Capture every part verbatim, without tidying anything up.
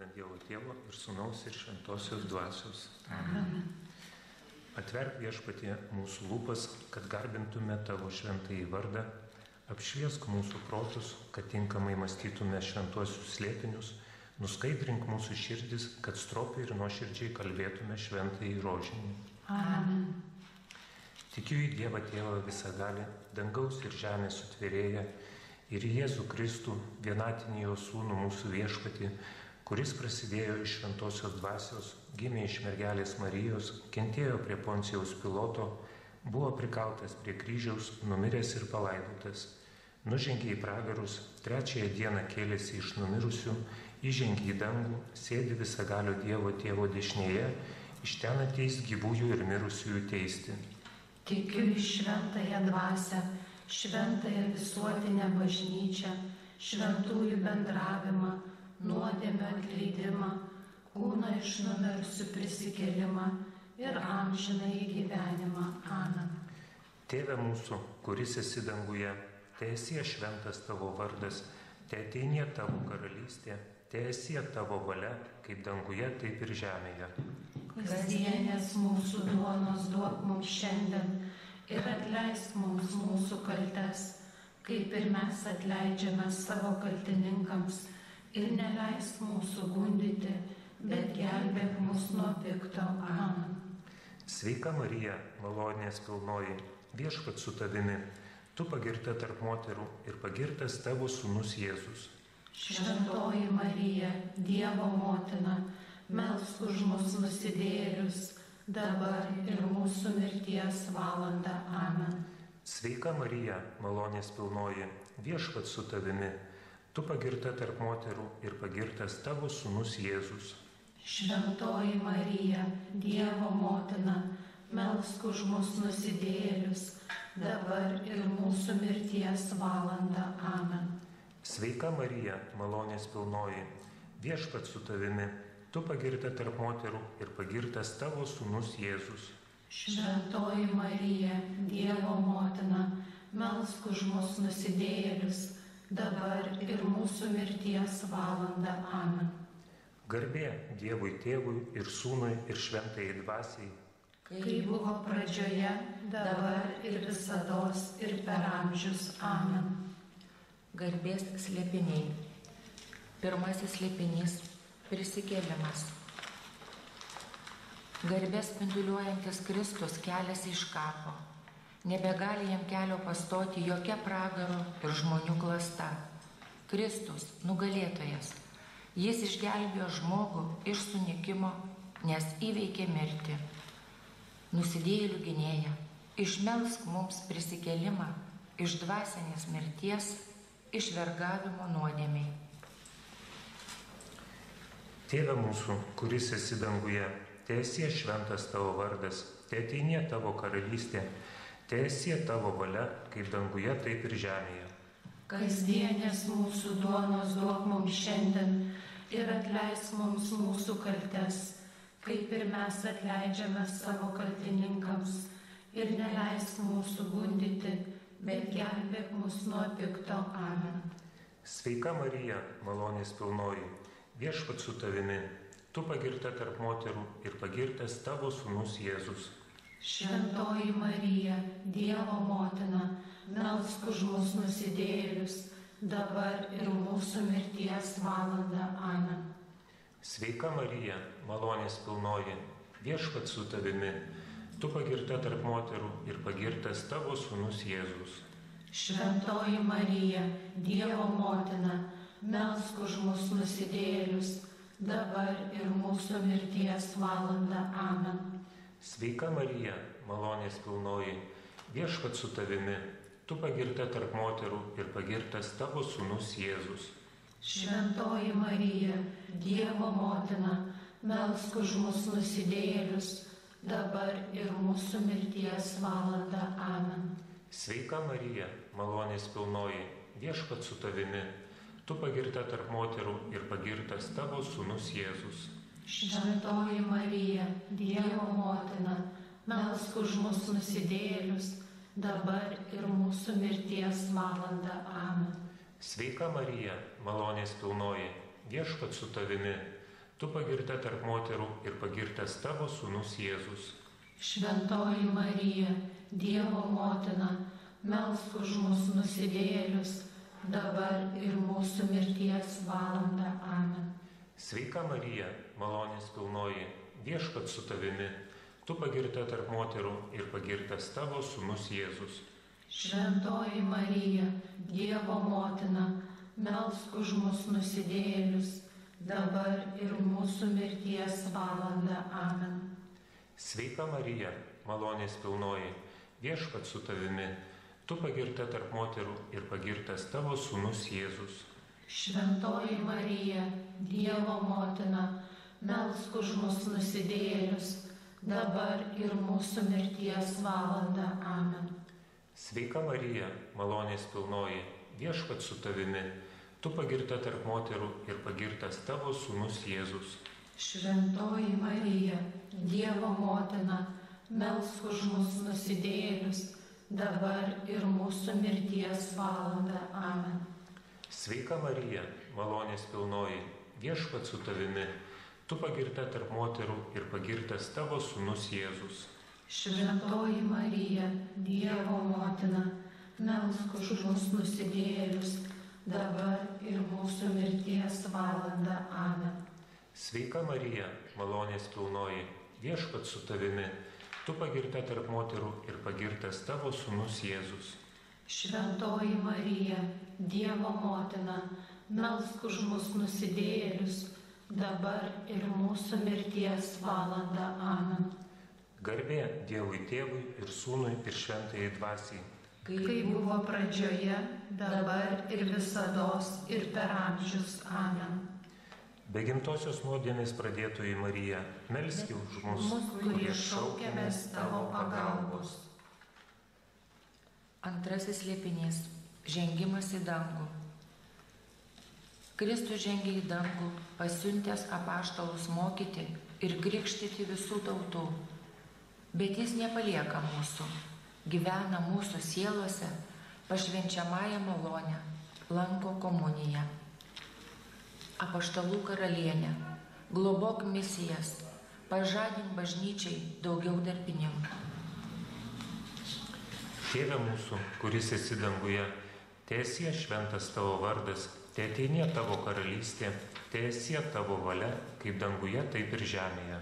Dievo Tėvo ir Sūnaus ir Šventosios Dvasios. Amen. Atverk Viešpatie mūsų lūpas, kad garbintume Tavo šventąjį vardą, apšviesk mūsų protus, kad tinkamai mąstytume šventuosius slėpinius, nuskaidrink mūsų širdis, kad stropiai ir nuoširdžiai kalbėtume šventąjį rožinį. Amen. Tikiu į Dievą Tėvą visagalį, dangaus ir žemės sutvėrėją, ir į Jėzų Kristų, vienatinį jo Sūnų mūsų Viešpatį, kuris prasidėjo iš Šventosios Dvasios, gimė iš mergelės Marijos, kentėjo prie Poncijaus Piloto, buvo prikaltas prie kryžiaus, numiręs ir palaidotas. Nužengė į pragarus, trečiąją dieną kėlėsi iš numirusių, įžengė į dangų, sėdi visagalio Dievo Tėvo dešinėje, iš ten ateis gyvųjų ir mirusiųjų teisti. Tikiu į šventąją dvasią, šventąją visuotinę bažnyčią, šventųjų bendravimą, nuodėmio atleidimą, kūno iš numirusių prisikėlimą ir amžinąjį gyvenimą. Amen. Tėve mūsų, kuris esi danguje, teesie šventas Tavo vardas, teateinie Tavo karalystė, teesie Tavo valia, kaip danguje, taip ir žemėje. Kasdienės mūsų duonos duok mums šiandien ir atleisk mums mūsų kaltes, kaip ir mes atleidžiame savo kaltininkams, ir neleisk mūsų gundyti, bet gelbėk mus nuo pikto. Amen. Sveika Marija, malonės pilnoji, Viešpats su tavimi, tu pagirta tarp moterų ir pagirtas Tavo Sūnus Jėzus. Šventoji Marija, Dievo motina, melsk už mus nusidėjėlius, dabar ir mūsų mirties valandą. Amen. Sveika Marija, malonės pilnoji, Viešpats su tavimi, tu pagirta tarp moterų ir pagirtas Tavo Sūnus Jėzus. Šventoji Marija, Dievo motina, melsk už mus nusidėjėlius, dabar ir mūsų mirties valandą. Amen. Sveika Marija, malonės pilnoji, Viešpats su tavimi, tu pagirta tarp moterų ir pagirtas Tavo Sūnus Jėzus. Šventoji Marija, Dievo motina, melsk už mus nusidėjėlius, dabar ir mūsų mirties valandą. Amen. Garbė Dievui Tėvui ir Sūnui ir Šventajai Dvasiai, kaip buvo pradžioje, dabar ir visados ir per amžius. Amen. Garbės slėpiniai. Pirmasis slėpinys – prisikėlimas. Garbės spinduliuojantis Kristus keliasi iš kapo. Nebegali jam kelio pastoti jokia pragaro ir žmonių klasta. Kristus – nugalėtojas. Jis išgelbėjo žmogų iš sunikimo, nes įveikė mirtį. Nusidėjėlių gynėja, išmelsk mums prisikėlimą iš dvasinės mirties, iš vergavimo nuodėmiai. Tėve mūsų, kuris esi danguje, teesie šventas Tavo vardas, teateinie Tavo karalystė, teesie Tavo valia, kaip danguje, taip ir žemėje. Kasdienės mūsų duonos duok mums šiandien ir atleisk mums mūsų kaltes, kaip ir mes atleidžiame savo kaltininkams, ir neleisk mūsų gundyti, bet gelbėk mus nuo pikto. Amen. Sveika Marija, malonės pilnoji, Viešpats su tavimi, tu pagirta tarp moterų ir pagirtas Tavo Sūnus Jėzus. Šventoji Marija, Dievo motina, melsk už mus nusidėjėlius, dabar ir mūsų mirties valandą. Amen. Sveika Marija, malonės pilnoji, Viešpats su tavimi, tu pagirta tarp moterų ir pagirtas Tavo Sūnus Jėzus. Šventoji Marija, Dievo motina, melsk už mus nusidėjėlius, dabar ir mūsų mirties valandą. Amen. Sveika Marija, malonės pilnoji, Viešpats su tavimi, tu pagirta tarp moterų ir pagirtas Tavo Sūnus Jėzus. Šventoji Marija, Dievo motina, melsk už mus nusidėjėlius, dabar ir mūsų mirties valandą. Amen. Sveika Marija, malonės pilnoji, Viešpats su tavimi, tu pagirta tarp moterų ir pagirtas Tavo Sūnus Jėzus. Šventoji Marija, Dievo motina, melsk už mus nusidėjėlius, dabar ir mūsų mirties valandą. Amen. Sveika Marija, malonės pilnoji, Viešpats su tavimi, tu pagirta tarp moterų ir pagirtas tavo sūnus Jėzus. Šventoji Marija, Dievo motina, melsk už mus nusidėjėlius, dabar ir mūsų mirties valandą. Amen. Sveika Marija, malonės pilnoji, Viešpats su tavimi, tu pagirta tarp moterų ir pagirtas tavo sūnus Jėzus. Šventoji Marija, Dievo motina, melsk už mus nusidėjėlius, dabar ir mūsų mirties valandą. Amen. Sveika Marija, malonės pilnoji, Viešpats su tavimi, tu pagirta tarp moterų ir pagirtas tavo sūnus Jėzus. Šventoji Marija, Dievo motina, melsk už mus nusidėjėlius, dabar ir mūsų mirties valandą. Amen. Sveika Marija, malonės pilnoji, Viešpats su tavimi, tu pagirta tarp moterų ir pagirtas tavo sūnus Jėzus. Šventoji Marija, Dievo motina, melsk už mus nusidėjėlius, dabar ir mūsų mirties valandą. Amen. Sveika Marija, malonės pilnoji, Viešpats su tavimi, tu pagirta tarp moterų ir pagirtas tavo sūnus Jėzus. Šventoji Marija, Dievo motina, melsk už mus nusidėjėlius, dabar ir mūsų mirties valandą. Amen. Sveika Marija, malonės pilnoji, Viešpats su tavimi, tu pagirta tarp moterų ir pagirtas tavo sūnus Jėzus. Šventoji Marija, Dievo motina, melsk už mus nusidėjėlius, dabar ir mūsų mirties valandą. Amen. Garbė Dievui Tėvui ir Sūnui ir Šventajai Dvasiai. Kaip buvo pradžioje, dabar ir visados ir per amžius. Amen. Be gimtosios nuodėmės pradėtoji Marija, melski už mus, kurie šaukiamės tavo pagalbos. Antrasis slėpinys – žengimas į dangų. Kristus žengė į dangų, pasiuntęs apaštalus mokyti ir krikštyti visų tautų. Bet jis nepalieka mūsų, gyvena mūsų sielose, pašvenčiamąją malonę, lanko komuniją. Apaštalų karalienė, globok misijas, pažadink bažnyčiai daugiau darbininkų. Tėve mūsų, kuris esi danguje, teesie šventas tavo vardas, teateinie tavo karalystė, teesie tavo valia, kaip danguje, taip ir žemėje.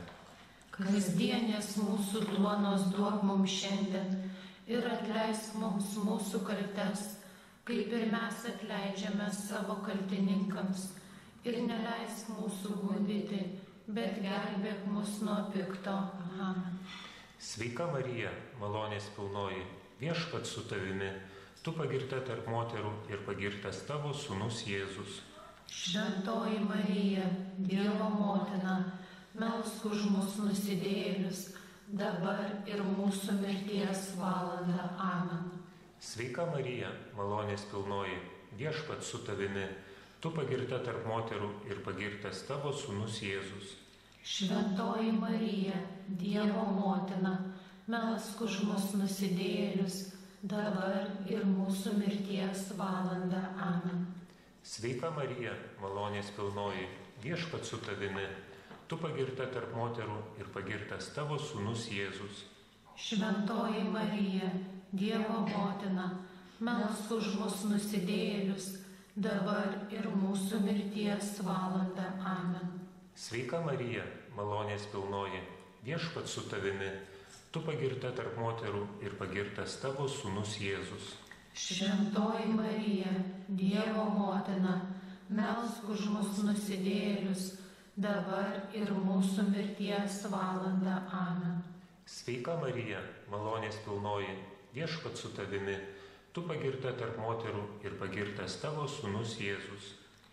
Kasdienės mūsų duonos duok mums šiandien ir atleisk mums mūsų kaltes, kaip ir mes atleidžiame savo kaltininkams. Ir neleisk mūsų gundyti, bet gelbėk mus nuo pikto. Amen. Sveika Marija, malonės pilnoji, Viešpats su tavimi, tu pagirta tarp moterų ir pagirtas tavo sūnus Jėzus. Šventoji Marija, Dievo motina, melsk už mus nusidėjėlius, dabar ir mūsų mirties valandą. Amen. Sveika Marija, malonės pilnoji, Viešpats su tavimi, tu pagirta tarp moterų ir pagirtas tavo sūnus Jėzus. Šventoji Marija, Dievo motina, melsk už mus nusidėjėlius, dabar ir mūsų mirties valandą. Amen. Sveika Marija, malonės pilnoji, Viešpats su tavimi, tu pagirta tarp moterų ir pagirtas tavo sūnus Jėzus. Šventoji Marija, Dievo motina, melsk už mus nusidėjėlius, dabar ir mūsų mirties valandą. Amen. Sveika Marija, malonės pilnoji, Viešpats su tavimi, tu pagirta tarp moterų ir pagirtas tavo sūnus Jėzus. Šventoji Marija, Dievo motina, melsk už mus nusidėjėlius, dabar ir mūsų mirties valandą. Amen. Sveika Marija, malonės pilnoji, Viešpats su tavimi, tu pagirta tarp moterų ir pagirtas tavo sūnus Jėzus.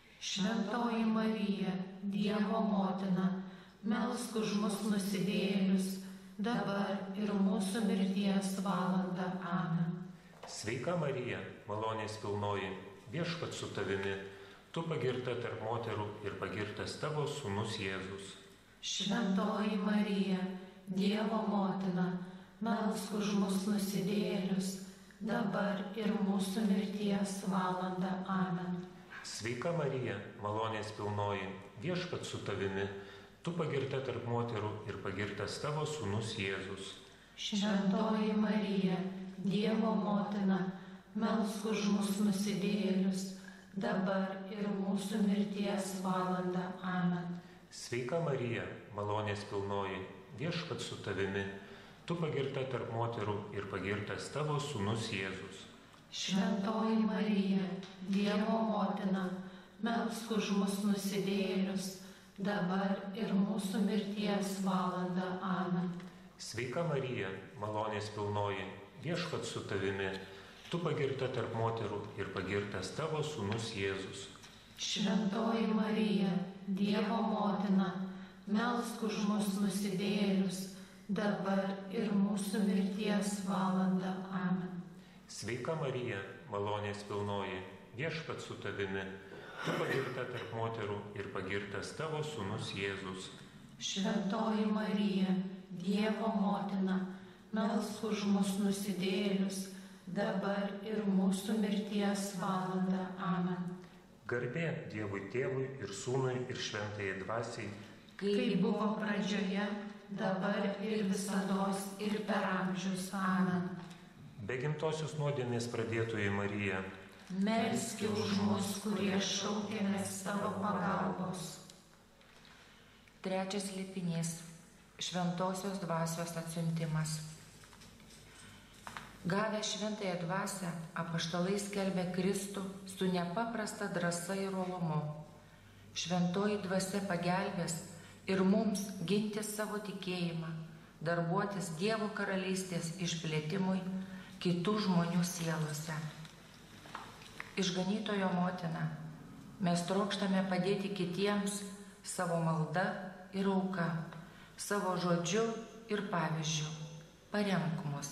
Šventoji Marija, Dievo motina, melsk už mus nusidėjėlius, dabar ir mūsų mirties valandą. Amen. Sveika Marija, malonės pilnoji, Viešpats su tavimi, tu pagirta tarp moterų ir pagirtas tavo sūnus Jėzus. Šventoji Marija, Dievo motina, melsk už mus nusidėjėlius, dabar ir mūsų mirties valandą. Amen. Sveika Marija, malonės pilnoji, Viešpats su tavimi, tu pagirta tarp moterų ir pagirtas tavo sūnus Jėzus. Šventoji Marija, Dievo motina, melsk už mus nusidėjėlius, dabar ir mūsų mirties valandą. Amen. Sveika Marija, malonės pilnoji, Viešpats su tavimi, tu pagirta tarp moterų ir pagirtas tavo sūnus Jėzus. Šventoji Marija, Dievo motina, melsk už mus nusidėjėlius, dabar ir mūsų mirties valandą. Amen. Sveika Marija, malonės pilnoji, Viešpats su tavimi, tu pagirta tarp moterų ir pagirtas tavo sūnus Jėzus. Šventoji Marija, Dievo motina, melsk už mus nusidėjėlius, dabar ir mūsų mirties valandą. Amen. Sveika Marija, malonės pilnoji, Viešpats su tavimi, tu pagirta tarp moterų ir pagirtas tavo sūnus Jėzus. Šventoji Marija, Dievo motina, melsk už mus nusidėjėlius, dabar ir mūsų mirties valandą. Amen. Garbė Dievui Tėvui ir Sūnui ir Šventajai Dvasiai, kaip buvo pradžioje, dabar ir visados ir per amžius. Amen. be gimtosios nuodėmės pradėtoji Marija, melski už mus, kurie šaukiamės tavo pagalbos. Trečias slėpinys - šventosios dvasios atsiuntimas. Gavę šventąją dvasią, apaštalai skelbė Kristų su nepaprasta drąsa ir uolumu. Šventoji dvasia pagelbės ir mums ginti savo tikėjimą, darbuotis Dievo karalystės išplėtimui kitų žmonių sielose. Išganytojo motina, mes trokštame padėti kitiems savo malda ir auka, savo žodžiu ir pavyzdžiu. Paremk mus.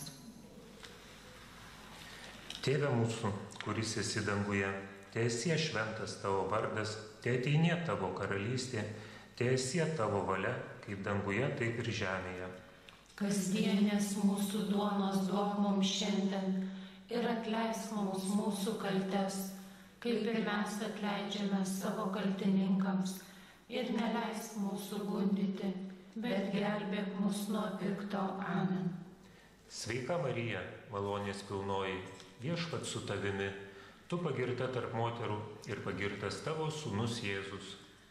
Tėve mūsų, kuris esi danguje, teesie šventas tavo vardas, teateinie tavo karalystė, teesie tavo valia, kaip danguje, taip ir žemėje. Kasdienės mūsų duonos duok mums šiandien ir atleisk mums mūsų kaltes, kaip ir mes atleidžiame savo kaltininkams, ir neleisk mūsų gundyti, bet gelbėk mus nuo pikto. Amen. Sveika Marija, malonės pilnoji, Viešpats su tavimi, tu pagirta tarp moterų ir pagirtas tavo sūnus Jėzus.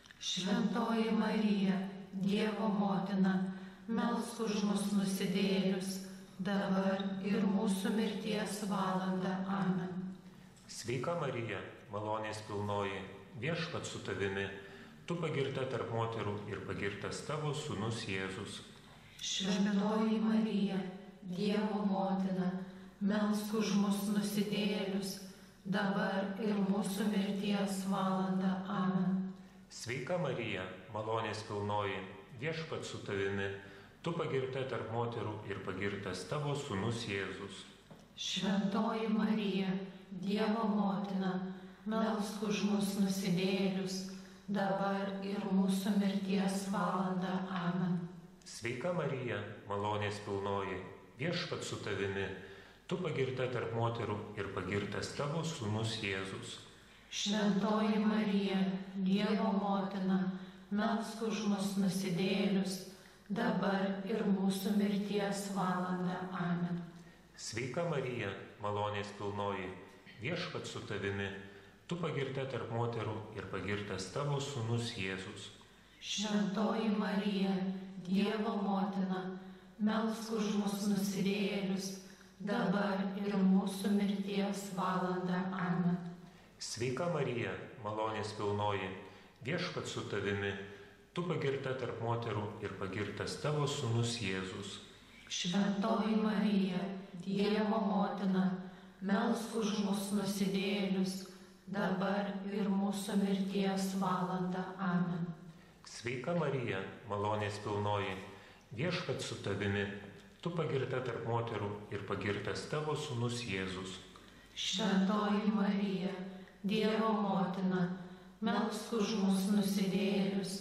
Šventoji Marija, Dievo motina, melsk už mus nusidėjėlius, dabar ir mūsų mirties valandą. Amen. Sveika Marija, malonės pilnoji, Viešpats su tavimi, tu pagirta tarp moterų ir pagirtas tavo sūnus Jėzus. Šventoji Marija, Dievo motina, melsk už mus nusidėjėlius, dabar ir mūsų mirties valandą. Amen. Sveika Marija, malonės pilnoji, Viešpats su tavimi, tu pagirta tarp moterų ir pagirtas tavo sūnus Jėzus. Šventoji Marija, Dievo motina, melsk už mus nusidėjėlius, dabar ir mūsų mirties valandą. Amen. Sveika Marija, malonės pilnoji, Viešpats su tavimi, tu pagirta tarp moterų ir pagirtas tavo sūnus Jėzus. Šventoji Marija, Dievo motina, melsk už mus nusidėjėlius, dabar ir mūsų mirties valandą. Amen. Sveika Marija, malonės pilnoji, Viešpats su tavimi, tu pagirta tarp moterų ir pagirtas tavo sūnus Jėzus. Šventoji Marija, Dievo motina, melsk už mus nusidėjėlius, dabar ir mūsų mirties valandą. Amen. Sveika Marija, malonės pilnoji, Viešpats su tavimi, tu pagirta tarp moterų ir pagirtas tavo sūnus Jėzus. Šventoji Marija, Dievo motina, melsk už mus nusidėjėlius, dabar ir mūsų mirties valandą. Amen. Sveika Marija, malonės pilnoji, Viešpats su tavimi, tu pagirta tarp moterų ir pagirtas tavo sūnus Jėzus. Šventoji Marija, Dievo motina, melsk už mus nusidėjėlius,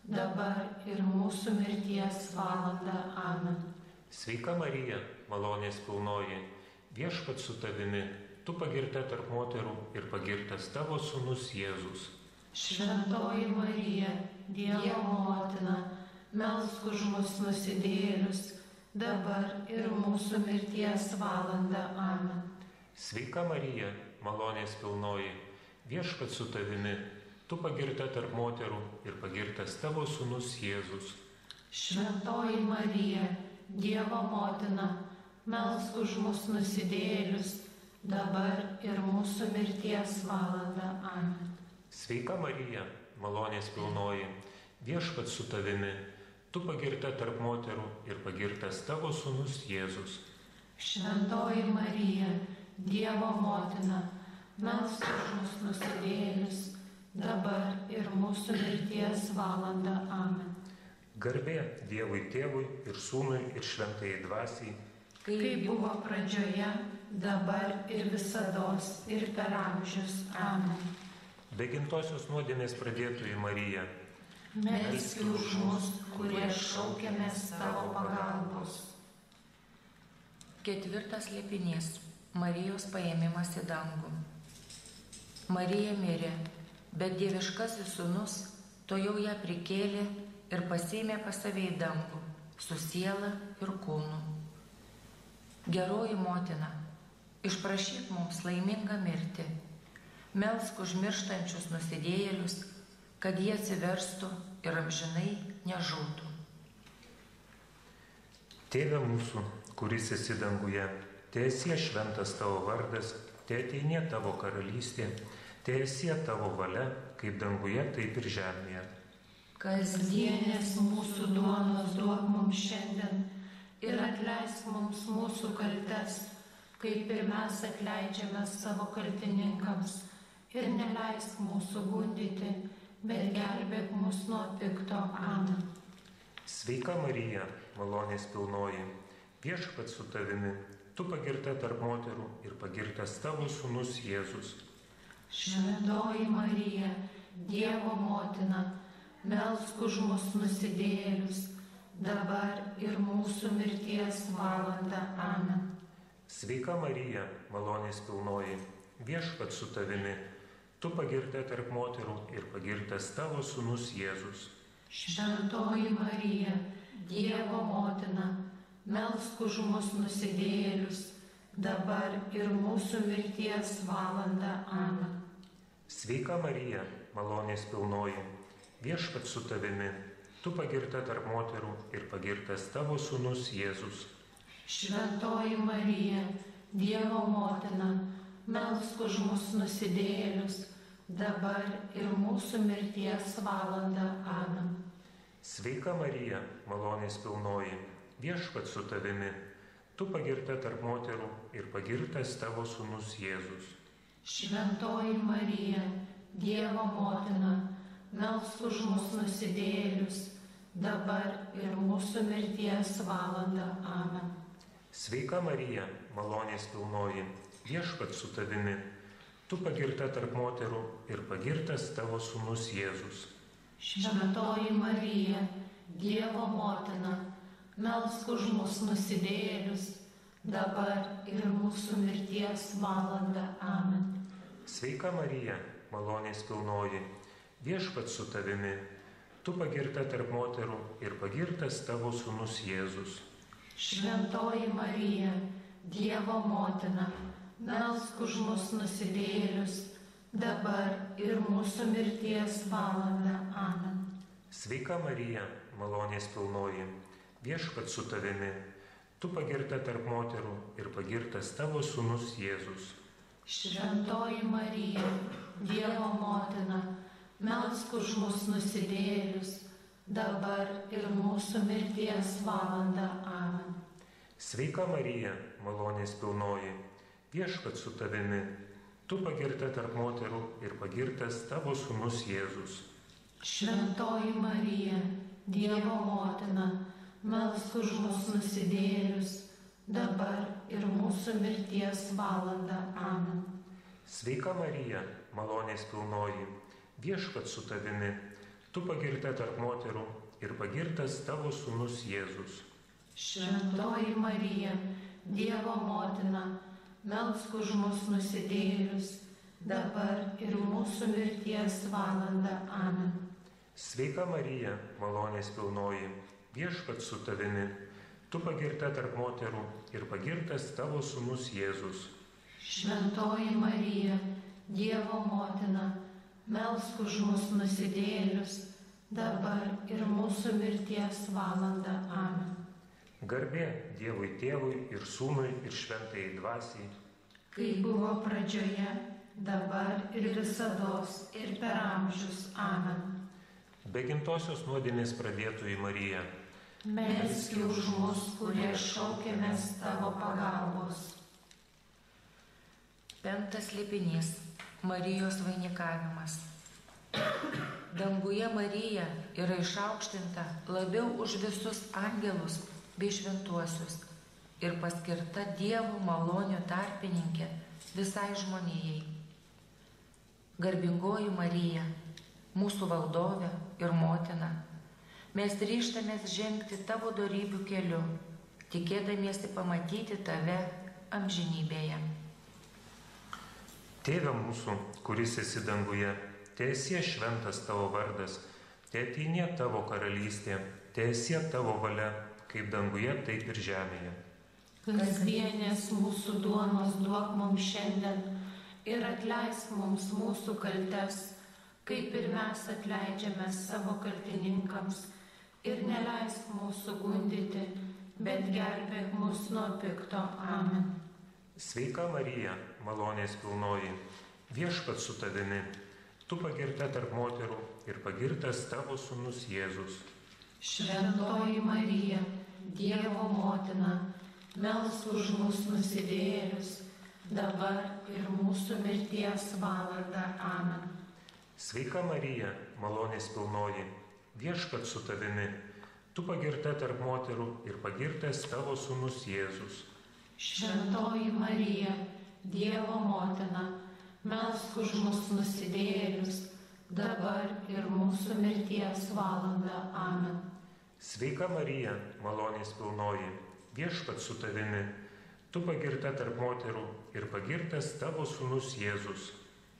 dabar ir mūsų mirties valandą. Amen. Sveika Marija, malonės pilnoji, Viešpats su tavimi, tu tu pagirta tarp moterų ir pagirtas tavo sūnus Jėzus. Šventoji Marija, Dievo motina, melsk už mus nusidėjėlius, dabar ir mūsų mirties valanda. Amen. Sveika Marija, malonės pilnoji, Viešpats su tavimi, tu pagirta tarp moterų ir pagirtas tavo sūnus Jėzus. Šventoji Marija, Dievo motina, melsk už mus nusidėjėlius, dabar ir mūsų mirties valanda. Amen. Sveika Marija, malonės pilnoji, Viešpats su tavimi, tu pagirta tarp moterų ir pagirtas tavo sūnus Jėzus. Šventoji Marija, Dievo motina, melsk už mus nusidėjėlius, dabar ir mūsų mirties valanda. Amen. Garbė Dievui Tėvui ir Sūnui ir Šventajai Dvasiai, kaip buvo pradžioje, dabar ir visados ir per amžius. Amen. be gimtosios nuodėmės pradėtoji Marija, Melski už mus, kurie šaukiamės tavo pagalbos. Ketvirtas slėpinys – Marijos paėmimas į dangų. Marija mirė, bet dieviškasis sūnus tojau ją prikėlė ir pasiėmė pas save į dangų, su siela ir kūnu. Geroji motina, išprašyk mums laimingą mirtį, melsk už mirštančius nusidėjėlius, kad jie atsiverstų ir amžinai nežūtų. Tėve mūsų, kuris esi danguje, teesie šventas tavo vardas, teateinie tavo karalystė, teesie tavo valia, kaip danguje, taip ir žemėje. Kasdienės mūsų duonos duok mums šiandien ir atleisk mums mūsų kaltes, kaip ir mes atleidžiame savo kaltininkams. Ir neleisk mūsų gundyti, bet gelbėk mus nuo pikto. Amen. Sveika Marija, malonės pilnoji, Viešpats su tavimi, tu pagirta tarp moterų ir pagirtas tavo sūnus Jėzus. Šventoji Marija, Dievo motina, melsk už mus nusidėjėlius, dabar ir mūsų mirties valanda. Amen. Sveika Marija, malonės pilnoji, Viešpats su tavimi, tu pagirta tarp moterų ir pagirtas tavo sūnus Jėzus. Šventoji Marija, Dievo motina, melsk už mus nusidėjėlius, dabar ir mūsų mirties valanda. Amen. Sveika Marija, malonės pilnoji, Viešpats su tavimi, tu pagirta tarp moterų ir pagirtas tavo sūnus Jėzus. Šventoji Marija, Dievo motina, melsk už mus nusidėjėlius, dabar ir mūsų mirties valanda. Amen. Sveika Marija, malonės pilnoji, Viešpats su tavimi, tu pagirta tarp moterų ir pagirtas tavo sūnus Jėzus. Šventoji Marija, Dievo motina, melsk už mus nusidėjėlius, dabar ir mūsų mirties valanda. Amen. Sveika Marija, malonės pilnoji, Viešpats su tavimi, tu pagirta tarp moterų ir pagirtas tavo sūnus Jėzus. Šventoji Marija, Dievo motina, melsk už mus nusidėjėlius, dabar ir mūsų mirties valanda. Amen. Sveika Marija, malonės pilnoji, Viešpats su tavimi, tu pagirta tarp moterų ir pagirtas tavo sūnus Jėzus. Šventoji Marija, Dievo motina, melsk už mus nusidėjėlius, dabar ir mūsų mirties valanda. Amen. Sveika Marija, malonės pilnoji, Viešpats su tavimi, tu pagirta tarp moterų ir pagirtas tavo sūnus Jėzus. Šventoji Marija, Dievo motina, melsk už mus nusidėjėlius, dabar ir mūsų mirties valanda. Amen. Sveika Marija, malonės pilnoji, Viešpats su tavimi, tu pagirta tarp moterų ir pagirtas tavo sūnus Jėzus. Šventoji Marija, Dievo motina, melsk už mus nusidėjėlius, dabar ir mūsų mirties valanda. Amen. Sveika Marija, malonės pilnoji, Viešpats su tavimi, tu pagirta tarp moterų ir pagirtas tavo sūnus Jėzus. Šventoji Marija, Dievo motina, melsk už mus nusidėjėlius, dabar ir mūsų mirties valanda. Amen. Sveika Marija, malonės pilnoji, viešpats su tavimi, tu pagirta tarp moterų ir pagirtas tavo sūnus Jėzus. Šventoji Marija, Dievo motina, melsk už mus nusidėjėlius, dabar ir mūsų mirties valanda. Amen. Garbė Dievui Tėvui ir Sūnui ir Šventajai Dvasiai, kaip buvo pradžioje, dabar ir visados, ir per amžius. Amen. be gimtosios nuodėmės pradėtoji Marija, melski už mus, kurie šaukiamės tavo pagalbos. Penktas slėpinys - Marijos vainikavimas. Danguje Marija yra išaukštinta labiau už visus angelus bei šventuosius ir paskirta Dievo malonių tarpininkė visai žmonijai. Garbingoji Marija, mūsų valdovė ir motina, mes ryžtamės žengti tavo dorybių keliu, tikėdamiesi pamatyti tave amžinybėje. Tėve mūsų, kuris esi danguje, teesie šventas tavo vardas, teateinie tavo karalystė, teesie tavo valia, kaip danguje, taip ir žemėje. Kasdienės mūsų duonos duok mums šiandien ir atleisk mums mūsų kaltes, kaip ir mes atleidžiame savo kaltininkams, ir neleisk mūsų gundyti, bet gelbėk mus nuo pikto. Amen. Sveika Marija, malonės pilnoji, viešpats su tavimi, tu pagirta tarp moterų ir pagirtas tavo sūnus Jėzus. Šventoji Marija, Dievo motina, melsk už mus nusidėjėlius, dabar ir mūsų mirties valanda. Amen. Sveika Marija, malonės pilnoji, viešpats su tavimi, tu pagirta tarp moterų ir pagirtas tavo sūnus Jėzus. Šventoji Marija, Dievo motina, melsk už mus nusidėjėlius, dabar ir mūsų mirties valanda. Amen. Sveika Marija, malonės pilnoji, viešpats su tavimi, tu pagirta tarp moterų ir pagirtas tavo sūnus Jėzus.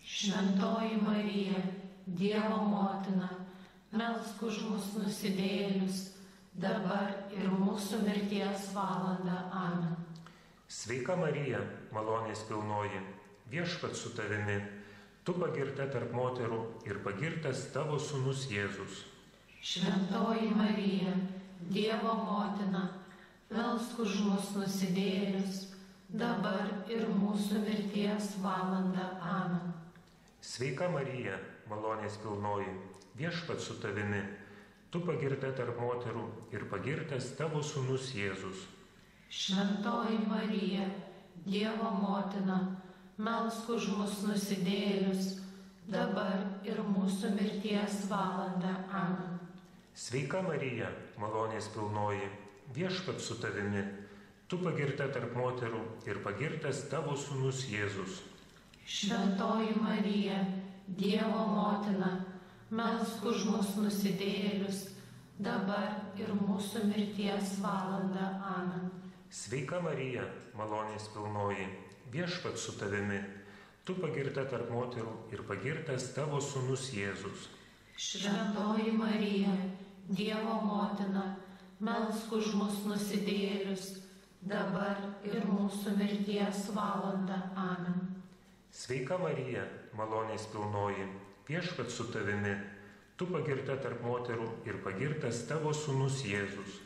Šventoji Marija, Dievo motina, melsk už mus nusidėjėlius, dabar ir mūsų mirties valanda. Amen. Sveika Marija, malonės pilnoji, viešpats su tavimi, tu pagirta tarp moterų ir pagirtas tavo sūnus Jėzus. Šventoji Marija, Dievo motina, melsk už mus nusidėjėlius, dabar ir mūsų mirties valanda. Amen. Sveika Marija, malonės pilnoji, viešpats su tavimi, tu pagirta tarp moterų ir pagirtas tavo sūnus Jėzus. Šventoji Marija, Dievo motina, melsk už mus nusidėjėlius, dabar ir mūsų mirties valanda. Amen. Sveika Marija, malonės pilnoji, viešpats su tavimi, tu pagirta tarp moterų ir pagirtas tavo sūnus Jėzus. Šventoji Marija, Dievo motina, melsk už mus nusidėjėlius, dabar ir mūsų mirties valanda. Amen. Sveika Marija, malonės pilnoji, viešpats su tavimi, tu pagirta tarp moterų ir pagirtas tavo sūnus Jėzus. Šventoji Marija, Dievo motina, melsk už mus nusidėjėlius, dabar ir mūsų mirties valanda. Amen. Sveika Marija, malonės pilnoji, viešpats su tavimi, tu pagirta tarp moterų ir pagirtas tavo sūnus Jėzus.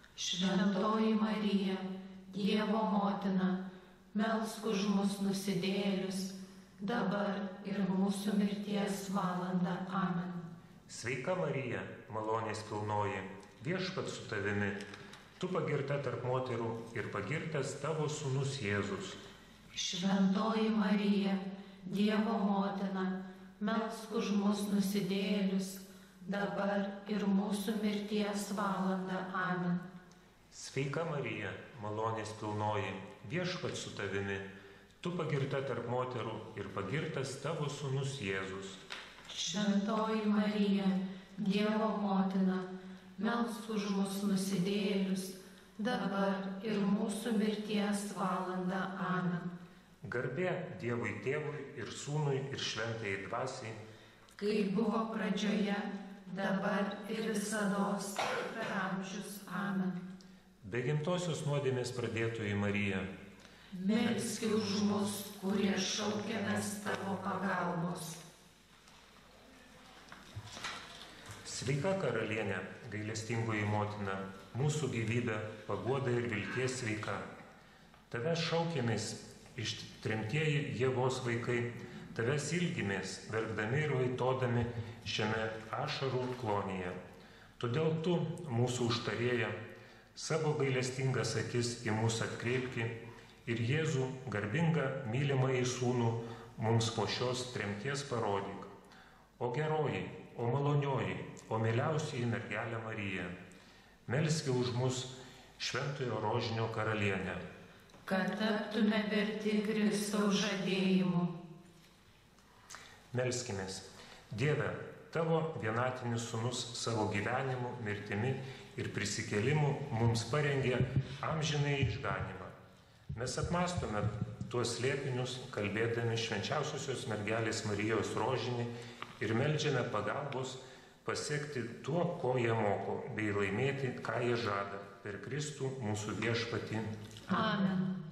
Šventoji Marija, Dievo motina, melsk už mus nusidėjėlius, dabar ir mūsų mirties valanda. Amen. Sveika Marija, malonės pilnoji, viešpats su tavimi, tu pagirta tarp moterų ir pagirtas tavo sūnus Jėzus. Šventoji Marija, Dievo motina, melsk už mus nusidėjėlius, dabar ir mūsų mirties valanda. Amen. Sveika Marija, malonės pilnoji, viešpats su tavimi, tu pagirta tarp moterų ir pagirtas tavo sūnus Jėzus. Šventoji Marija, Dievo motina, melsk už mus nusidėjėlius, dabar ir mūsų mirties valanda. Amen. Garbė Dievui Tėvui ir Sūnui ir Šventajai Dvasiai, kaip buvo pradžioje, dabar ir visados, per amžius. Amen. be gimtosios nuodėmės pradėtoji Marija, Melski už mus, kurie šaukiamės tavo pagalbos. sveika karalienė, gailestingoji motina, mūsų gyvybė, paguoda ir vilties sveika. Tavęs šaukėmės, ištremtieji Ievos vaikai, tavęs ilgimės, verkdami ir vaitodami šiame ašarų klonyje. Todėl tu, mūsų užtarėja, savo gailestingas akis į mus atkreipki ir Jėzų, garbingą mylimąjį sūnų, mums po šios tremties parodyk. O geroji, o malonioji, o mieliausioji mergelė Marija, melski už mus šventojo rožinio karalienę, kad taptume verti Kristaus žadėjimų. Melskimės. Dieve, tavo vienatinis sūnus savo gyvenimu, mirtimi ir prisikėlimu mums parengė amžinai išganimą. Mes apmastome tuos slėpinius, kalbėdami švenčiausiosios mergelės Marijos rožinį ir meldžiame pagalbos pasiekti tuo, ko jie moko, bei laimėti, ką jie žada, per Kristų mūsų viešpatį. Amen.